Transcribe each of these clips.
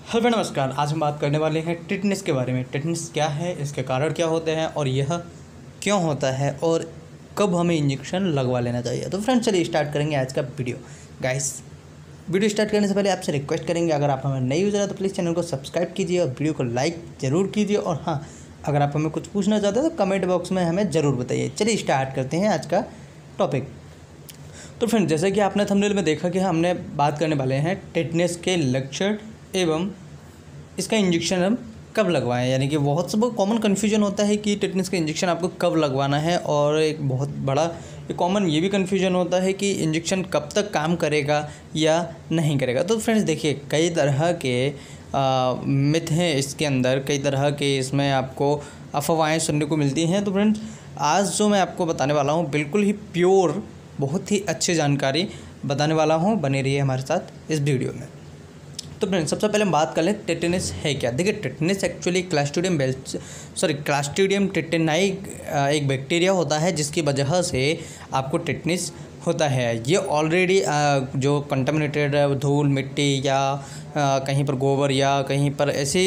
Hello friend, नमस्कार। आज हम बात करने वाले हैं टिटनेस के बारे में। टिटनेस क्या है, इसके कारण क्या होते हैं और यह क्यों होता है और कब हमें इंजेक्शन लगवा लेना चाहिए। तो फ्रेंड्स चलिए स्टार्ट करेंगे आज का वीडियो। गाइस, वीडियो स्टार्ट करने से पहले आपसे रिक्वेस्ट करेंगे, अगर आप हमें नए यूज़र हैं तो प्लीज़ चैनल को सब्सक्राइब कीजिए और वीडियो को लाइक ज़रूर कीजिए। और हाँ, अगर आप हमें कुछ पूछना चाहते हैं तो कमेंट बॉक्स में हमें ज़रूर बताइए। चलिए स्टार्ट करते हैं आज का टॉपिक। तो फ्रेंड, जैसे कि आपने थंबनेल में देखा कि हमने बात करने वाले हैं टिटनेस के लक्षण एवं इसका इंजेक्शन हम कब लगवाएं। यानी कि बहुत सब कॉमन कन्फ्यूजन होता है कि टिटनेस का इंजेक्शन आपको कब लगवाना है, और एक बहुत बड़ा कॉमन ये भी कन्फ्यूजन होता है कि इंजेक्शन कब तक काम करेगा या नहीं करेगा। तो फ्रेंड्स देखिए, कई तरह के मिथ हैं इसके अंदर, कई तरह के इसमें आपको अफवाहें सुनने को मिलती हैं। तो फ्रेंड्स आज जो मैं आपको बताने वाला हूँ बिल्कुल ही प्योर, बहुत ही अच्छी जानकारी बताने वाला हूँ। बने रहिए हमारे साथ इस वीडियो में। तो फ्रेंड्स सबसे पहले हम बात कर लें टिटेनस है क्या। देखिए, टिटेनस एक्चुअली क्लास्ट्रीडियम टिटेनाई एक बैक्टीरिया होता है जिसकी वजह से आपको टिटनेस होता है। ये ऑलरेडी जो कंटामिनेटेड धूल मिट्टी या कहीं पर गोबर या कहीं पर ऐसे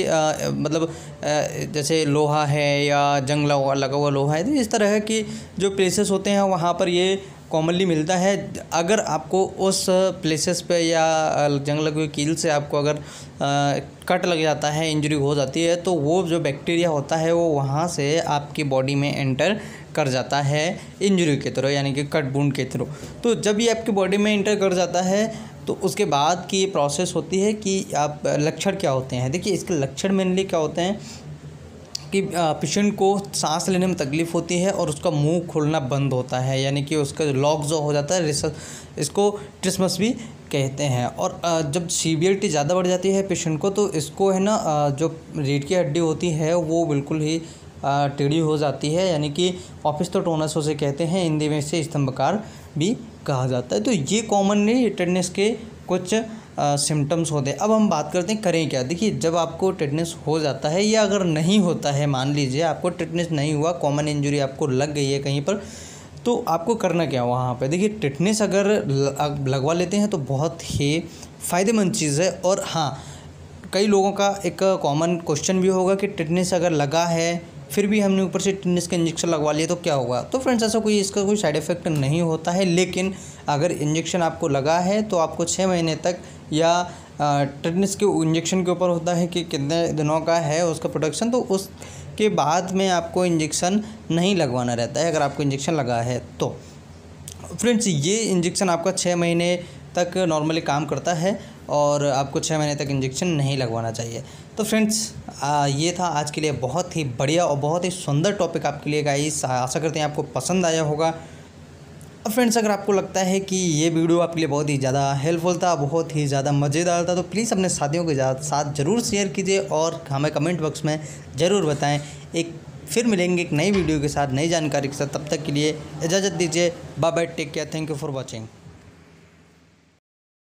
जैसे लोहा है या जंग लगा हुआ लोहा है, तो इस तरह की जो प्लेसेस होते हैं वहाँ पर ये कॉमनली मिलता है। अगर आपको उस प्लेसेस पे या जंग लगी हुई कील से आपको अगर कट लग जाता है, इंजरी हो जाती है, तो वो जो बैक्टीरिया होता है वो वहाँ से आपकी बॉडी में एंटर कर जाता है इंजरी के थ्रू, यानी कि कट वुंड के थ्रू। तो जब ये आपकी बॉडी में एंटर कर जाता है तो उसके बाद की प्रोसेस होती है कि आप लक्षण क्या होते हैं। देखिए, इसके लक्षण मेनली क्या होते हैं कि पेशेंट को सांस लेने में तकलीफ़ होती है और उसका मुंह खुलना बंद होता है, यानी कि उसका लॉक जो हो जाता है, इसको ट्रिस्मस भी कहते हैं। और जब सीवियरिटी ज़्यादा बढ़ जाती है पेशेंट को, तो इसको है ना जो रीढ़ की हड्डी होती है वो बिल्कुल ही टेढ़ी हो जाती है, यानी कि ऑपिस्थोटोनस उसे कहते हैं, हिंदी में से स्तंभकार भी कहा जाता है। तो ये कॉमनली टिटनेस के कुछ सिम्टम्स होते हैं। अब हम बात करते हैं करें क्या। देखिए, जब आपको टिटनेस हो जाता है या अगर नहीं होता है, मान लीजिए आपको टिटनेस नहीं हुआ, कॉमन इंजरी आपको लग गई है कहीं पर, तो आपको करना क्या वहाँ पे। देखिए, टिटनेस अगर लगवा लेते हैं तो बहुत ही फ़ायदेमंद चीज़ है। और हाँ, कई लोगों का एक कॉमन क्वेश्चन भी होगा कि टिटनेस अगर लगा है फिर भी हमने ऊपर से टिटनेस का इंजेक्शन लगवा लिया तो क्या होगा। तो फ्रेंड्स ऐसा इसका कोई साइड इफ़ेक्ट नहीं होता है, लेकिन अगर इंजेक्शन आपको लगा है तो आपको 6 महीने तक, या टिटनेस के इंजेक्शन के ऊपर होता है कि कितने दिनों का है उसका प्रोटेक्शन, तो उसके बाद में आपको इंजेक्शन नहीं लगवाना रहता है अगर आपको इंजेक्शन लगा है तो। फ्रेंड्स, ये इंजेक्शन आपका 6 महीने तक नॉर्मली काम करता है और आपको 6 महीने तक इंजेक्शन नहीं लगवाना चाहिए। तो फ्रेंड्स ये था आज के लिए बहुत ही बढ़िया और बहुत ही सुंदर टॉपिक आपके लिए गाइस। आशा करते हैं आपको पसंद आया होगा। अब फ्रेंड्स, अगर आपको लगता है कि ये वीडियो आपके लिए बहुत ही ज़्यादा हेल्पफुल था, बहुत ही ज़्यादा मज़ेदार था, तो प्लीज़ अपने साथियों के साथ ज़रूर शेयर कीजिए और हमें कमेंट बॉक्स में ज़रूर बताएं। फिर मिलेंगे एक नई वीडियो के साथ, नई जानकारी के साथ। तब तक के लिए इजाज़त दीजिए। Bye bye, take care, thank you for watching.